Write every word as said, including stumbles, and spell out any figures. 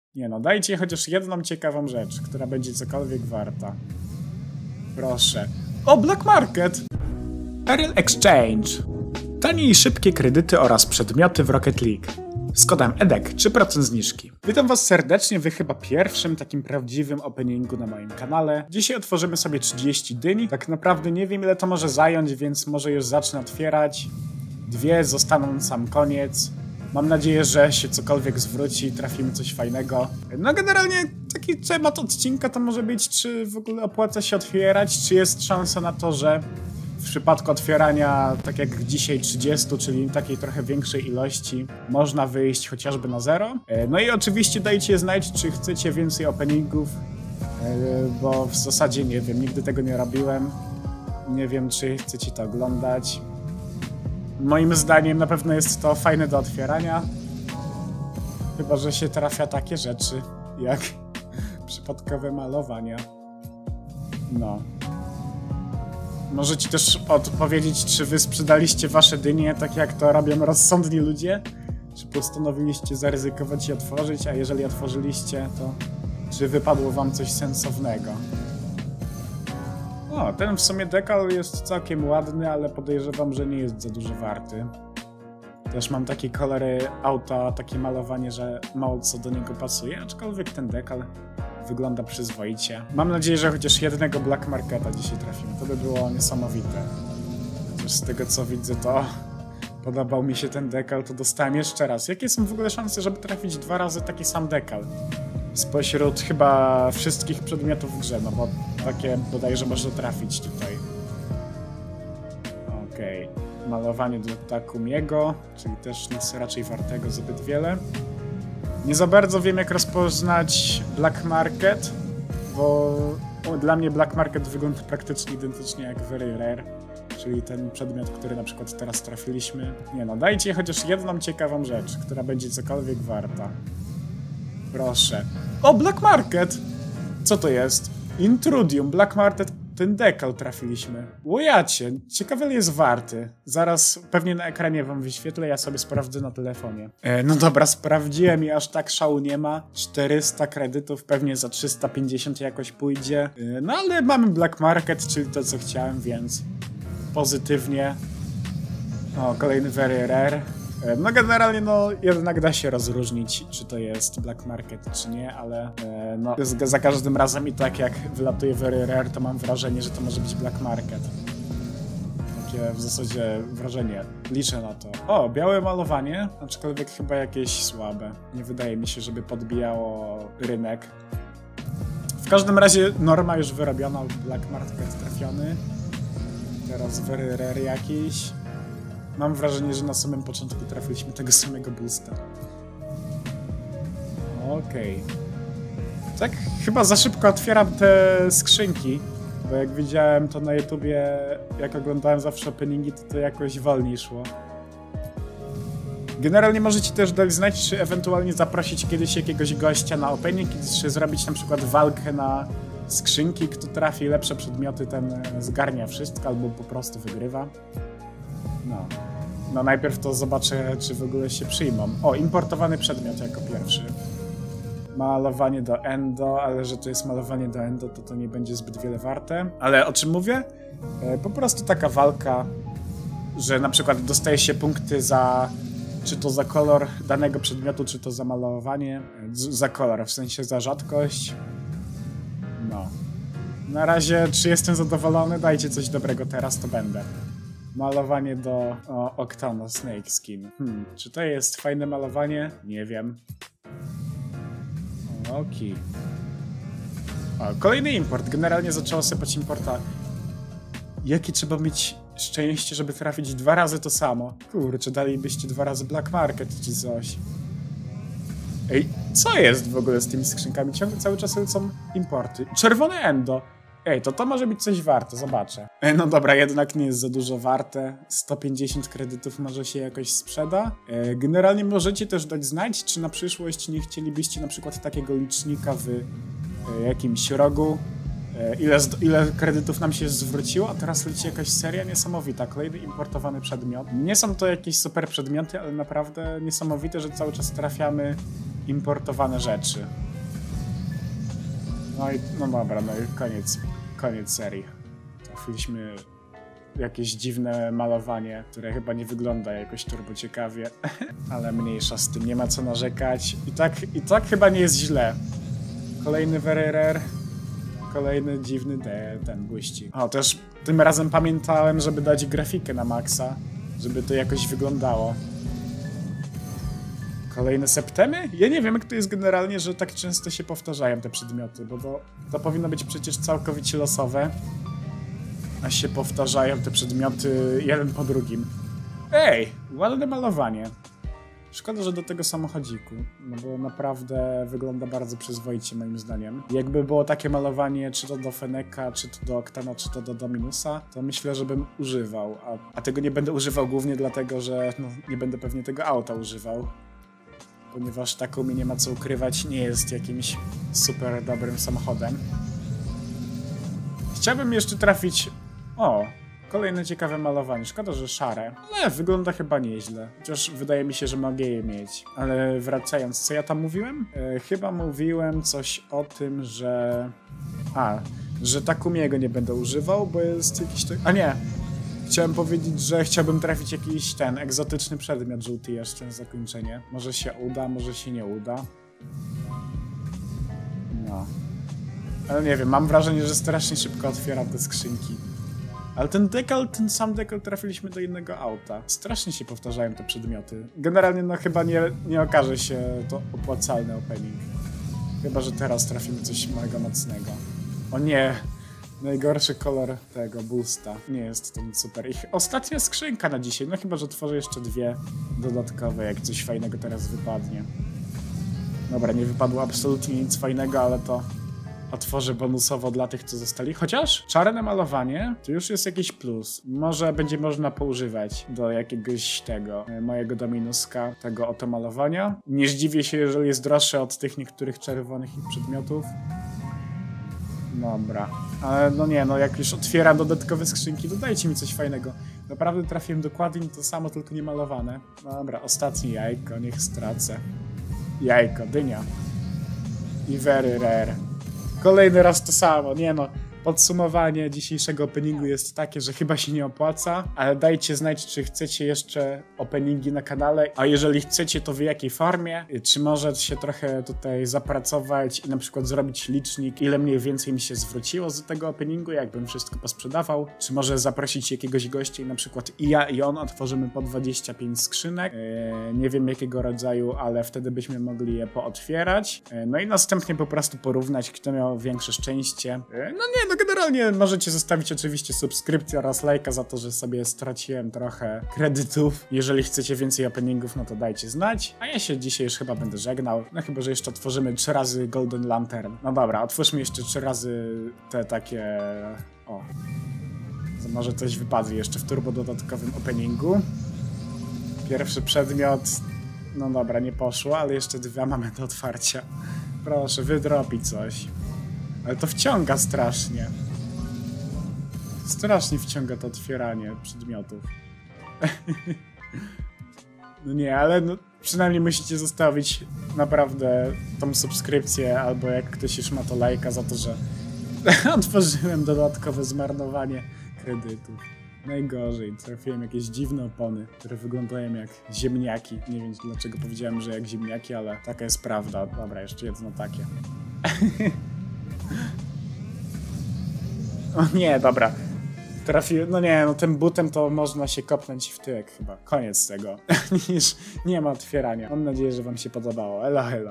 Nie no, dajcie chociaż jedną ciekawą rzecz, która będzie cokolwiek warta. Proszę. O, Black Market! Ariel Exchange. Tanie i szybkie kredyty oraz przedmioty w Rocket League. Z kodem E D E C trzy procent zniżki. Witam was serdecznie w chyba pierwszym takim prawdziwym openingu na moim kanale. Dzisiaj otworzymy sobie trzydzieści dyń. Tak naprawdę nie wiem ile to może zająć, więc może już zacznę otwierać. Dwie zostaną na sam koniec. Mam nadzieję, że się cokolwiek zwróci i trafimy coś fajnego. No generalnie taki temat odcinka to może być, czy w ogóle opłaca się otwierać, czy jest szansa na to, że w przypadku otwierania, tak jak dzisiaj trzydzieści, czyli takiej trochę większej ilości, można wyjść chociażby na zero. No i oczywiście dajcie znać, czy chcecie więcej openingów, bo w zasadzie nie wiem, nigdy tego nie robiłem. Nie wiem, czy chcecie to oglądać. Moim zdaniem na pewno jest to fajne do otwierania. Chyba że się trafia takie rzeczy, jak przypadkowe malowania. No. Możecie też odpowiedzieć, czy wy sprzedaliście wasze dynie, tak jak to robią rozsądni ludzie? Czy postanowiliście zaryzykować i otworzyć, a jeżeli otworzyliście, to czy wypadło wam coś sensownego? O, ten w sumie dekal jest całkiem ładny, ale podejrzewam, że nie jest za dużo warty. Też mam takie kolory auta, takie malowanie, że mało co do niego pasuje, aczkolwiek ten dekal wygląda przyzwoicie. Mam nadzieję, że chociaż jednego Black Marketa dzisiaj trafimy. To by było niesamowite. Chociaż z tego co widzę, to podobał mi się ten dekal, to dostałem jeszcze raz. Jakie są w ogóle szanse, żeby trafić dwa razy taki sam dekal? Spośród chyba wszystkich przedmiotów w grze, no bo takie bodajże można trafić tutaj. Okej. Okay. Malowanie do Takumiego, czyli też nic raczej wartego zbyt wiele. Nie za bardzo wiem, jak rozpoznać Black Market, bo dla mnie Black Market wygląda praktycznie identycznie jak Very Rare, czyli ten przedmiot, który na przykład teraz trafiliśmy. Nie no, dajcie chociaż jedną ciekawą rzecz, która będzie cokolwiek warta. Proszę. O, Black Market! Co to jest? Intrudium, Black Market, ten dekal trafiliśmy. Łojacie, ciekawe ile jest warty. Zaraz pewnie na ekranie wam wyświetlę, ja sobie sprawdzę na telefonie. E, no dobra, sprawdziłem i aż tak szału nie ma. czterysta kredytów, pewnie za trzysta pięćdziesiąt jakoś pójdzie. E, no ale mamy Black Market, czyli to co chciałem, więc pozytywnie. O, kolejny Very Rare. No generalnie no jednak da się rozróżnić, czy to jest Black Market, czy nie, ale e, no za każdym razem i tak jak wylatuje Very Rare, to mam wrażenie, że to może być Black Market. Takie w zasadzie wrażenie. Liczę na to. O, białe malowanie, aczkolwiek chyba jakieś słabe. Nie wydaje mi się, żeby podbijało rynek. W każdym razie norma już wyrobiona, Black Market trafiony. Teraz Very Rare jakiś. Mam wrażenie, że na samym początku trafiliśmy tego samego boosta. Okej. Okay. Tak, chyba za szybko otwieram te skrzynki, bo jak widziałem to na YouTubie, jak oglądałem zawsze openingi, to to jakoś wolniej szło. Generalnie możecie też dać znać, czy ewentualnie zaprosić kiedyś jakiegoś gościa na opening, czy zrobić na przykład walkę na skrzynki, kto trafi lepsze przedmioty, ten zgarnia wszystko, albo po prostu wygrywa. No. No najpierw to zobaczę, czy w ogóle się przyjmą. O, importowany przedmiot jako pierwszy. Malowanie do Endo, ale że to jest malowanie do Endo, to to nie będzie zbyt wiele warte. Ale o czym mówię? E, po prostu taka walka, że na przykład dostaje się punkty za... czy to za kolor danego przedmiotu, czy to za malowanie. Z, za kolor, w sensie za rzadkość. No. Na razie, czy jestem zadowolony? Dajcie coś dobrego teraz, to będę. Malowanie do o, Octano Snake Skin. Hmm, czy to jest fajne malowanie? Nie wiem. Okej. Okay. Kolejny import. Generalnie zaczęło sypać importa. Jakie trzeba mieć szczęście, żeby trafić dwa razy to samo? Kurczę, dalibyście dwa razy Black Market czy coś. Ej, co jest w ogóle z tymi skrzynkami? Ciągle cały czas lecą importy. Czerwone Endo. Ej, to to może być coś warte, zobaczę. E, no dobra, jednak nie jest za dużo warte. sto pięćdziesiąt kredytów może się jakoś sprzeda. E, generalnie możecie też dać znać, czy na przyszłość nie chcielibyście na przykład takiego licznika w e, jakimś rogu. E, ile, ile kredytów nam się zwróciło, a teraz leci jakaś seria niesamowita. Kolejny importowany przedmiot. Nie są to jakieś super przedmioty, ale naprawdę niesamowite, że cały czas trafiamy importowane rzeczy. No i no dobra, no i koniec, koniec serii. Trafiliśmy w jakieś dziwne malowanie, które chyba nie wygląda jakoś turbo ciekawie, ale mniejsza z tym, nie ma co narzekać. I tak, i tak chyba nie jest źle. Kolejny very rare, kolejny dziwny de, ten błyścik. O, też tym razem pamiętałem, żeby dać grafikę na maksa, żeby to jakoś wyglądało. Kolejne septemy? Ja nie wiem, jak to jest generalnie, że tak często się powtarzają te przedmioty, bo to, to powinno być przecież całkowicie losowe, a się powtarzają te przedmioty jeden po drugim. Ej, ładne malowanie. Szkoda, że do tego samochodziku, no bo naprawdę wygląda bardzo przyzwoicie moim zdaniem. Jakby było takie malowanie, czy to do Fenneka, czy to do Octana, czy to do Dominusa, to myślę, że bym używał, a, a tego nie będę używał głównie dlatego, że no, nie będę pewnie tego auta używał. Ponieważ Takumi, nie ma co ukrywać, nie jest jakimś super dobrym samochodem. Chciałbym jeszcze trafić... O, kolejne ciekawe malowanie. Szkoda, że szare. Ale wygląda chyba nieźle. Chociaż wydaje mi się, że mogę je mieć. Ale wracając, co ja tam mówiłem? E, chyba mówiłem coś o tym, że... A, że Takumiego nie będę używał, bo jest jakiś... A nie! Chciałem powiedzieć, że chciałbym trafić jakiś ten egzotyczny przedmiot żółty jeszcze na zakończenie. Może się uda, może się nie uda. No. Ale nie wiem, mam wrażenie, że strasznie szybko otwieram te skrzynki. Ale ten dekal, ten sam dekal trafiliśmy do innego auta. Strasznie się powtarzają te przedmioty. Generalnie no chyba nie, nie okaże się to opłacalny opening. Chyba, że teraz trafimy coś mega mocnego. O nie! Najgorszy kolor tego boosta. Nie jest to nic super. Ich ostatnia skrzynka na dzisiaj. No chyba, że tworzę jeszcze dwie dodatkowe, jak coś fajnego teraz wypadnie. Dobra, nie wypadło absolutnie nic fajnego, ale to otworzę bonusowo dla tych, co zostali. Chociaż czarne malowanie to już jest jakiś plus. Może będzie można poużywać do jakiegoś tego mojego Dominuska, tego oto malowania. Nie zdziwię się, jeżeli jest droższe od tych niektórych czerwonych przedmiotów. Dobra, ale no nie, no jak już otwieram dodatkowe skrzynki, dodajcie mi coś fajnego. Naprawdę trafiłem dokładnie to samo, tylko nie malowane. Dobra, ostatnie jajko, niech stracę. Jajko, dynia. I very rare. Kolejny raz to samo, nie no. Podsumowanie dzisiejszego openingu jest takie, że chyba się nie opłaca, ale dajcie znać, czy chcecie jeszcze openingi na kanale, a jeżeli chcecie, to w jakiej formie, czy może się trochę tutaj zapracować i na przykład zrobić licznik, ile mniej więcej mi się zwróciło z tego openingu, jakbym wszystko posprzedawał, czy może zaprosić jakiegoś gościa i na przykład i ja i on otworzymy po dwadzieścia pięć skrzynek, yy, nie wiem jakiego rodzaju, ale wtedy byśmy mogli je pootwierać, yy, no i następnie po prostu porównać, kto miał większe szczęście. Yy, no nie, no generalnie możecie zostawić oczywiście subskrypcję oraz lajka za to, że sobie straciłem trochę kredytów. Jeżeli chcecie więcej openingów, no to dajcie znać. A ja się dzisiaj już chyba będę żegnał. No chyba, że jeszcze otworzymy trzy razy Golden Lantern. No dobra, otwórzmy jeszcze trzy razy te takie... O. Może coś wypadnie jeszcze w turbo dodatkowym openingu. Pierwszy przedmiot... No dobra, nie poszło, ale jeszcze dwa mamy do otwarcia. Proszę, wydropi coś. Ale to wciąga strasznie. Strasznie wciąga to otwieranie przedmiotów. No nie, ale no, przynajmniej musicie zostawić naprawdę tą subskrypcję, albo jak ktoś już ma to lajka za to, że otworzyłem dodatkowe zmarnowanie kredytów. Najgorzej, trafiłem jakieś dziwne opony, które wyglądają jak ziemniaki. Nie wiem dlaczego powiedziałem, że jak ziemniaki, ale taka jest prawda. Dobra, jeszcze jedno takie. O nie, dobra. Trafiłem, no nie, no tym butem to można się kopnąć w tyłek chyba. Koniec tego. Niż nie ma otwierania. Mam nadzieję, że wam się podobało. Elo, elo.